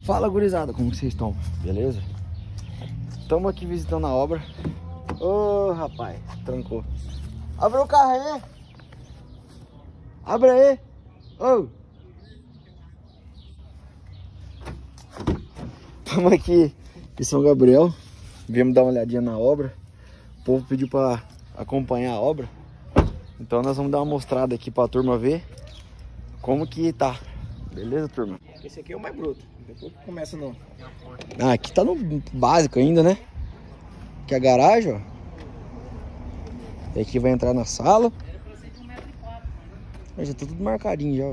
Fala, gurizada, como que vocês estão? Beleza? Estamos aqui visitando a obra. Ô, rapaz, trancou. Abre o carro aí. Abre aí. Ô. Estamos aqui em São Gabriel. Viemos dar uma olhadinha na obra. O povo pediu para acompanhar a obra. Então nós vamos dar uma mostrada aqui para a turma ver como que tá. Beleza, turma? Esse aqui é o mais bruto. Depois que começa no... Ah, aqui tá no básico ainda, né? Aqui é a garagem, ó. E aqui vai entrar na sala. Já tá tudo marcadinho já, ó.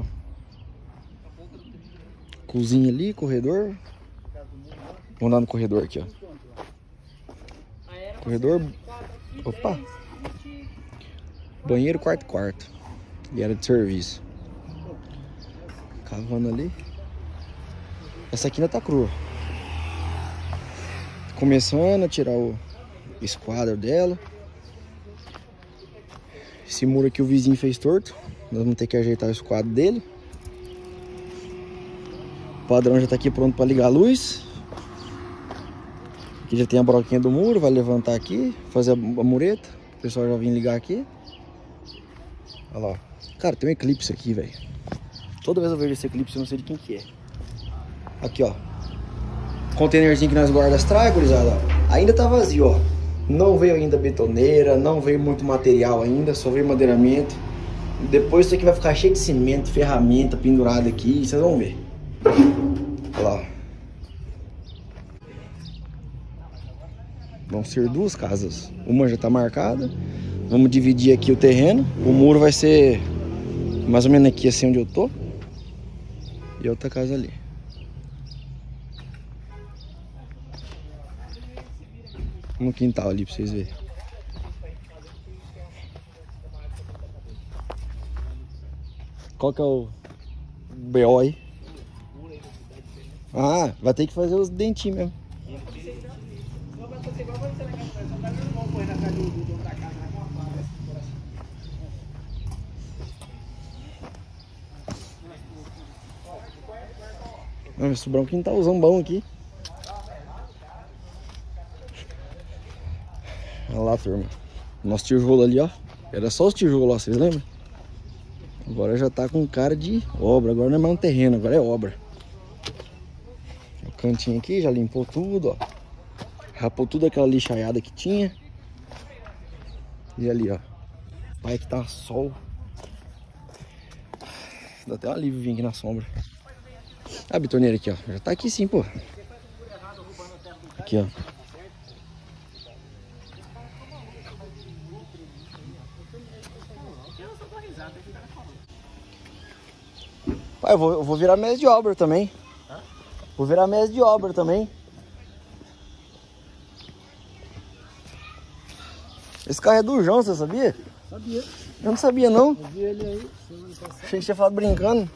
Cozinha ali, corredor. Vamos lá no corredor aqui, ó. Corredor. Opa! Banheiro, quarto. E era de serviço. Cavando ali. Essa aqui ainda tá crua. Começando a tirar o esquadro dela. Esse muro aqui o vizinho fez torto. Nós vamos ter que ajeitar o esquadro dele. O padrão já tá aqui pronto para ligar a luz. Aqui já tem a broquinha do muro. Vai levantar aqui, fazer a mureta. O pessoal já vem ligar aqui. Olha lá. Cara, tem um eclipse aqui, velho. Toda vez eu vejo esse eclipse, eu não sei de quem que é. Aqui, ó. Containerzinho que nós guardamos atrás, gurizada, ó. Ainda tá vazio, ó. Não veio ainda betoneira, não veio muito material ainda, só veio madeiramento. Depois isso aqui vai ficar cheio de cimento, ferramenta pendurada aqui, vocês vão ver. Olha lá, ó. Vão ser duas casas. Uma já tá marcada. Vamos dividir aqui o terreno. O muro vai ser mais ou menos aqui, assim onde eu tô. E outra casa ali. No quintal ali pra vocês verem. Qual que é o BO aí? Ah, vai ter que fazer os dentinhos mesmo. Vai sobrar um quintalzão bom aqui. Olha lá, turma. Nosso tijolo ali, ó. Era só os tijolos lá, vocês lembram? Agora já tá com cara de obra. Agora não é mais um terreno, agora é obra. O cantinho aqui já limpou tudo, ó. Rapou tudo aquela lixaiada que tinha. E ali, ó. Pai que tá sol. Dá até um alívio vir aqui na sombra. A betoneira aqui, ó. Já tá aqui sim, pô. Aqui, ó. Pai, eu vou virar mesa de obra também. Hã? Vou virar mesa de obra também. Esse carro é do João, você sabia? Sabia. Eu não sabia, não. Eu vi ele aí semana passada. Achei que tinha falado brincando.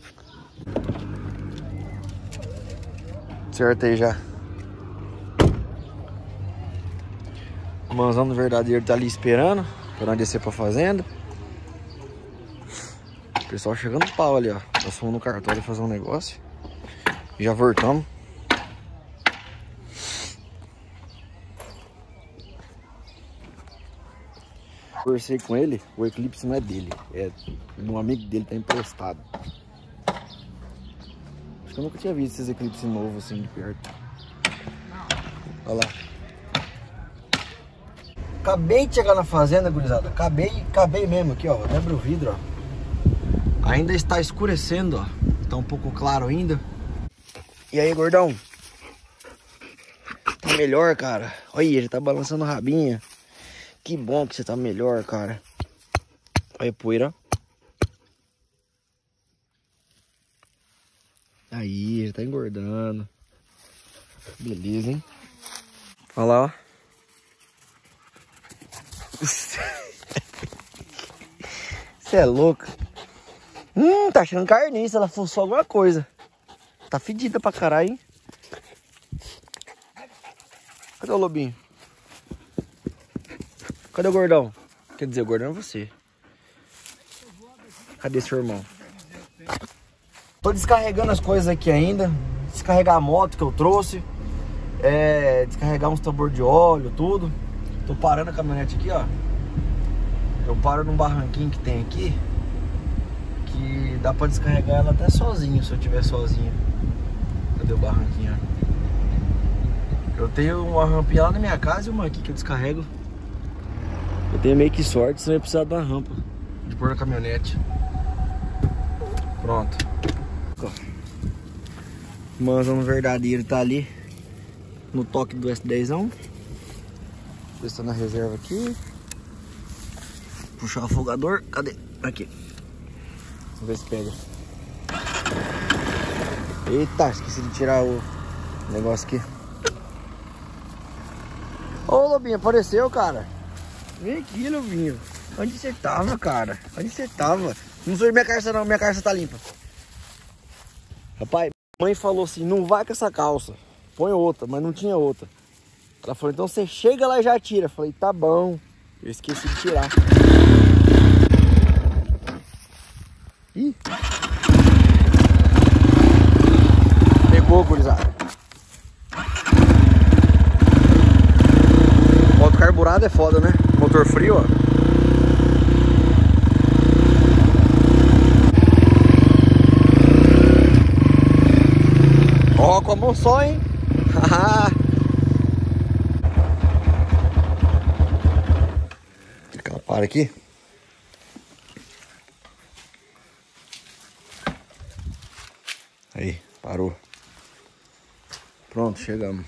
Certo aí já. O manzão do verdadeiro tá ali esperando pra nós descer pra fazenda. O pessoal chegando no pau ali, ó. Nós fomos no cartório fazer um negócio. Já voltamos. Conversei com ele, o eclipse não é dele, é um amigo dele, tá emprestado. Acho que eu nunca tinha visto esses eclipses novos assim de perto. Olha lá. Acabei de chegar na fazenda, gurizada. Acabei mesmo aqui, ó. Vou até abrir o vidro, ó. Ainda está escurecendo, ó. Tá um pouco claro ainda. E aí, gordão? Tá melhor, cara? Olha, ele tá balançando a rabinha. Que bom que você tá melhor, cara. Olha a poeira. Aí, ele tá engordando. Beleza, hein? Olha lá, ó. Você é louco. Tá achando carniça. Ela fuçou alguma coisa. Tá fedida pra caralho, hein? Cadê o lobinho? Cadê o gordão? Quer dizer, o gordão é você. Cadê seu irmão? Tô descarregando as coisas aqui ainda. descarregar a moto que eu trouxe. Descarregar uns tambor de óleo, tudo. Tô parando a caminhonete aqui, ó. Eu paro num barranquinho que tem aqui, que dá pra descarregar ela até sozinho, se eu tiver sozinho. Cadê o barranquinho? Eu tenho uma rampinha lá na minha casa e uma aqui que eu descarrego. Eu tenho meio que sorte, você vai precisar de uma rampa de pôr na caminhonete. Pronto. O Manzão verdadeiro tá ali no toque do S10ão. Ver se tá na reserva aqui. Puxar o afogador. Cadê? Aqui. Vamos ver se pega. Eita, esqueci de tirar o negócio aqui. Ô, Lobinho, apareceu, cara. Vem aqui, Lobinho. Onde você tava, cara? Onde você tava? Não sou minha calça não, minha calça tá limpa. Rapaz, mãe falou assim, não vai com essa calça. Põe outra, mas não tinha outra. Ela falou, então você chega lá e já tira. Eu falei, tá bom. Eu esqueci de tirar. Ih. Pegou, gurizada. Moto carburado é foda, né? Motor frio, ó. Ó, com a mão só, hein? Ela para aqui. Aí, parou. Pronto, chegamos.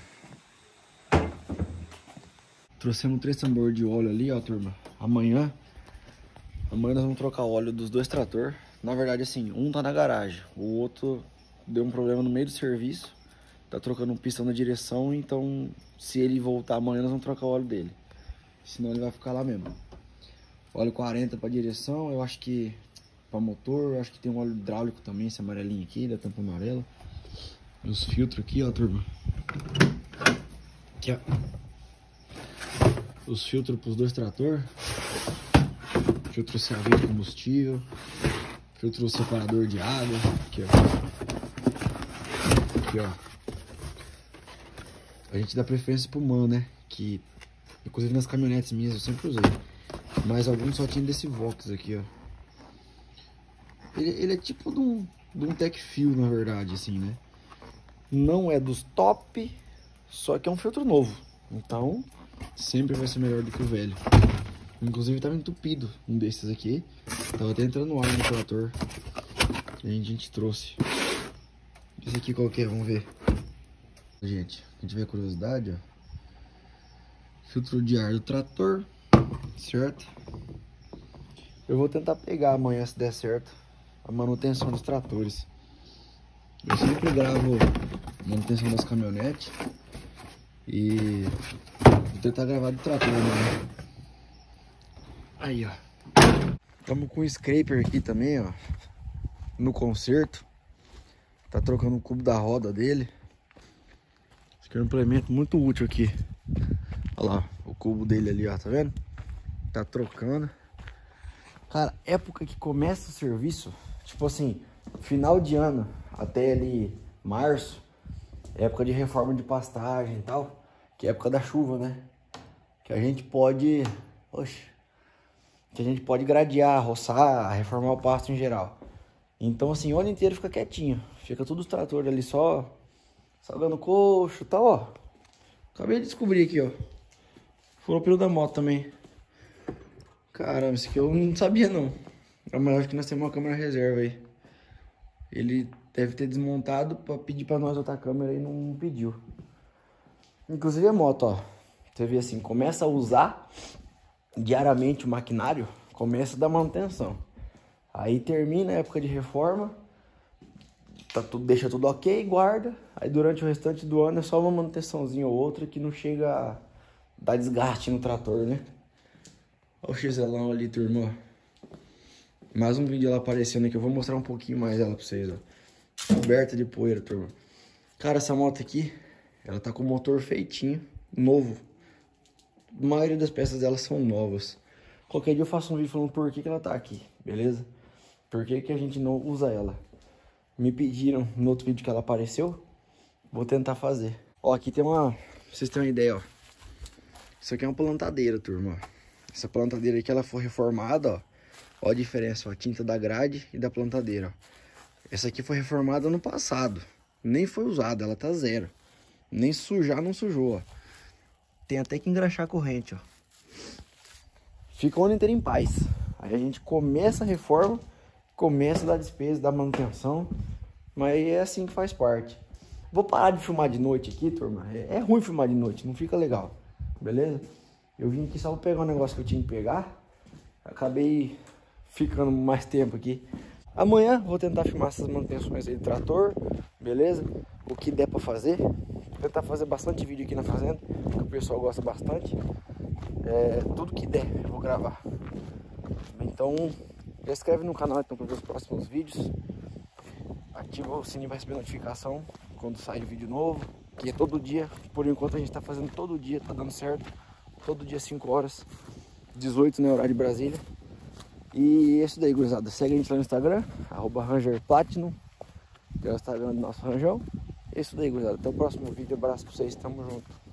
Trouxemos 3 tambores de óleo ali, ó, turma. Amanhã nós vamos trocar o óleo dos 2 tratores. Na verdade, assim, um tá na garagem, o outro deu um problema no meio do serviço. Tá trocando um pistão na direção, então se ele voltar amanhã nós vamos trocar o óleo dele. Senão ele vai ficar lá mesmo. Óleo 40 pra direção, eu acho que pra motor, eu acho que tem um óleo hidráulico também, esse amarelinho aqui, da tampa amarela. E os filtros aqui, ó, turma. Aqui, ó. Os filtros pros 2 tratores. Filtro CAV de combustível. Filtro separador de água. Aqui, ó. Aqui, ó. A gente dá preferência pro MAN, né? Que, inclusive nas caminhonetes minhas eu sempre usei. Mas alguns só tinham desse Vox aqui, ó. Ele é tipo de um Tech Fuel, na verdade, assim, né? Não é dos top, só que é um filtro novo. Então, sempre vai ser melhor do que o velho. Inclusive, tava entupido um desses aqui. Tava até entrando ar no trator. E a gente trouxe. Esse aqui qual que é? Vamos ver. Gente, quem tiver curiosidade, ó. Filtro de ar do trator. Certo? Eu vou tentar pegar amanhã, se der certo, a manutenção dos tratores. Eu sempre gravo manutenção das caminhonetes. E vou tentar gravar do trator, né? Aí, ó. Estamos com o scraper aqui também, ó. No conserto. Tá trocando o cubo da roda dele. Esse aqui é um implemento muito útil aqui. Olha lá, o cubo dele ali, ó. Tá vendo? Tá trocando. Cara, época que começa o serviço, tipo assim, final de ano até ali março, época de reforma de pastagem e tal, que é época da chuva, né? Que a gente pode, que a gente pode gradear, roçar, reformar o pasto em geral. Então assim, o ano inteiro fica quietinho, fica tudo os tratores ali só dando coxo e tal, ó. Acabei de descobrir aqui, ó. Furou o pneu da moto também. Caramba, esse aqui eu não sabia não. Mas acho que nós temos uma câmera reserva aí. Ele deve ter desmontado pra pedir pra nós outra câmera e não pediu. Inclusive a moto, ó. Você vê assim, começa a usar diariamente o maquinário, começa a dar manutenção. Aí termina a época de reforma, tá tudo, deixa tudo ok, guarda. Aí durante o restante do ano é só uma manutençãozinha ou outra que não chega a dar desgaste no trator, né? Olha o XLão ali, turma. Mais um vídeo ela aparecendo aqui. Eu vou mostrar um pouquinho mais ela pra vocês, ó. Coberta de poeira, turma. Cara, essa moto aqui, ela tá com o motor feitinho, novo. A maioria das peças dela são novas. Qualquer dia eu faço um vídeo falando por que ela tá aqui, beleza? Por que a gente não usa ela. Me pediram no outro vídeo que ela apareceu Vou tentar fazer. Ó, aqui tem uma... Pra vocês terem uma ideia, ó. Isso aqui é uma plantadeira, turma, ó. Essa plantadeira aqui, ela foi reformada, ó. Ó a diferença, ó. A tinta da grade e da plantadeira, ó. Essa aqui foi reformada ano passado. Nem foi usada, ela tá zero. Nem sujar, não sujou, ó. Tem até que engraxar a corrente, ó. Fica o ano inteiro em paz. Aí a gente começa a reforma, começa a dar despesa, dar manutenção. Mas é assim que faz parte. Vou parar de filmar de noite aqui, turma. É ruim filmar de noite, não fica legal. Beleza? Eu vim aqui só pra pegar um negócio que eu tinha que pegar. Acabei ficando mais tempo aqui. Amanhã vou tentar filmar essas manutenções aí do trator. Beleza? O que der pra fazer. Vou tentar fazer bastante vídeo aqui na fazenda, que o pessoal gosta bastante. Tudo que der eu vou gravar. Então, já se inscreve no canal então para ver os próximos vídeos. Ativa o sininho para receber notificação quando sair vídeo novo. Que é todo dia, por enquanto a gente tá fazendo todo dia, tá dando certo. Todo dia 5 horas, 18 no horário de Brasília. E é isso daí, gurizada. Segue a gente lá no Instagram, @rangerplatinum, que é o Instagram do nosso ranjão. É isso daí, gurizada. Até o próximo vídeo. Abraço pra vocês, tamo junto.